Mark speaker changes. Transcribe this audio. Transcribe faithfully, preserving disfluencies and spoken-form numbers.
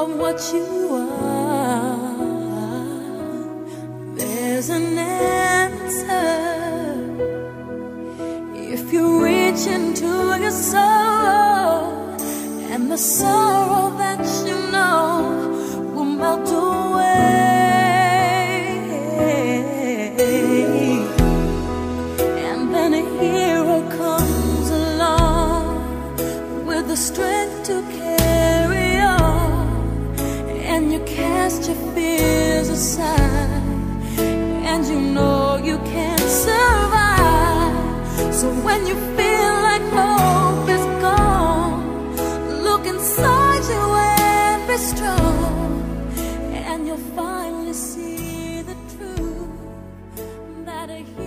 Speaker 1: of what you are. There's an answer if you reach into your soul, and the sorrow that you know will melt away. And then a hero comes along with the strength to carry on, and you cast your fears aside, and you know you can survive. So when you feel like hope is gone, look inside you and be strong, and you'll finally see the truth that a